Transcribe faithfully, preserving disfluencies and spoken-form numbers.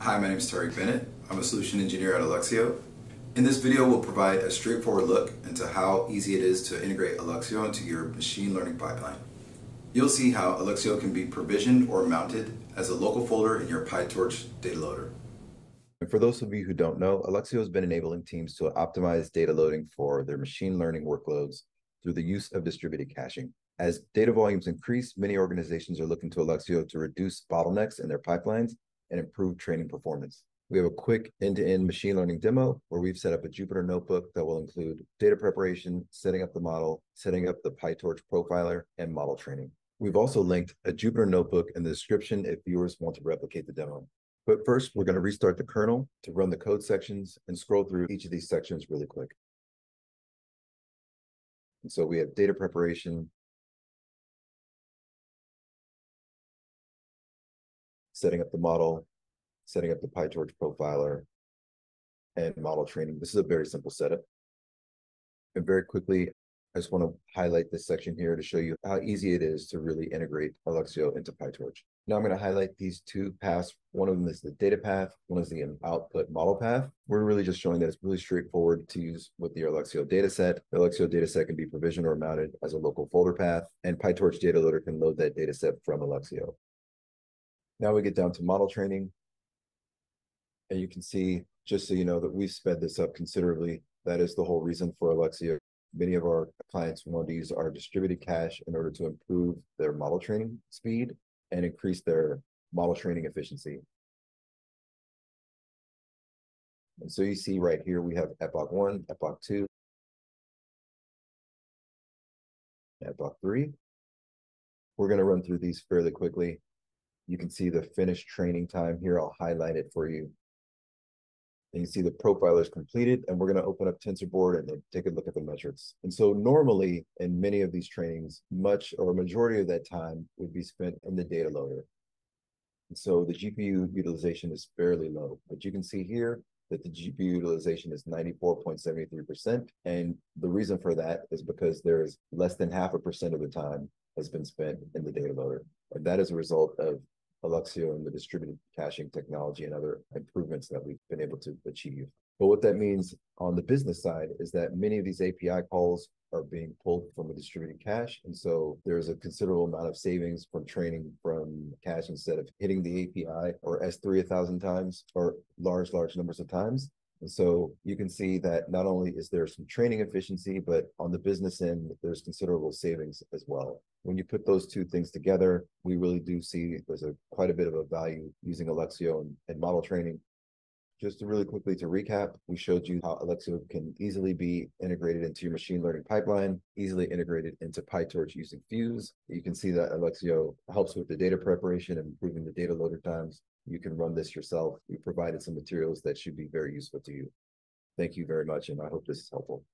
Hi, my name is Tariq Bennett. I'm a solution engineer at Alluxio. In this video, we'll provide a straightforward look into how easy it is to integrate Alluxio into your machine learning pipeline. You'll see how Alluxio can be provisioned or mounted as a local folder in your PyTorch data loader. And for those of you who don't know, Alluxio has been enabling teams to optimize data loading for their machine learning workloads through the use of distributed caching. As data volumes increase, many organizations are looking to Alluxio to reduce bottlenecks in their pipelines and improve training performance. We have a quick end-to-end machine learning demo where we've set up a Jupyter notebook that will include data preparation, setting up the model, setting up the PyTorch profiler, and model training. We've also linked a Jupyter notebook in the description if viewers want to replicate the demo. But first, we're going to restart the kernel to run the code sections and scroll through each of these sections really quick. And so we have data preparation, setting up the model, setting up the PyTorch profiler, and model training. This is a very simple setup. And very quickly, I just want to highlight this section here to show you how easy it is to really integrate Alluxio into PyTorch. Now I'm going to highlight these two paths. One of them is the data path, one is the output model path. We're really just showing that it's really straightforward to use with the Alluxio dataset. The Alluxio dataset can be provisioned or mounted as a local folder path, and PyTorch data loader can load that dataset from Alluxio. Now we get down to model training. And you can see, just so you know, that we've sped this up considerably. That is the whole reason for Alluxio. Many of our clients want to use our distributed cache in order to improve their model training speed and increase their model training efficiency. And so you see right here, we have epoch one, epoch two, epoch three. We're going to run through these fairly quickly. You can see the finished training time here. I'll highlight it for you. And you see the profiler is completed, and we're going to open up TensorBoard and then take a look at the metrics. And so normally in many of these trainings, much or a majority of that time would be spent in the data loader. And so the G P U utilization is fairly low, but you can see here that the G P U utilization is ninety-four point seven three percent. And the reason for that is because there is less than half a percent of the time has been spent in the data loader. And that is a result of Alluxio and the distributed caching technology and other improvements that we've been able to achieve. But what that means on the business side is that many of these A P I calls are being pulled from a distributed cache. And so there's a considerable amount of savings from training from cache instead of hitting the A P I or S three a thousand times or large, large numbers of times. And so you can see that not only is there some training efficiency, but on the business end, there's considerable savings as well. When you put those two things together, we really do see there's a quite a bit of a value using Alluxio and, and model training. Just to really quickly to recap, we showed you how Alluxio can easily be integrated into your machine learning pipeline, easily integrated into PyTorch using Fuse. You can see that Alluxio helps with the data preparation and improving the data loader times. You can run this yourself. We provided some materials that should be very useful to you. Thank you very much, and I hope this is helpful.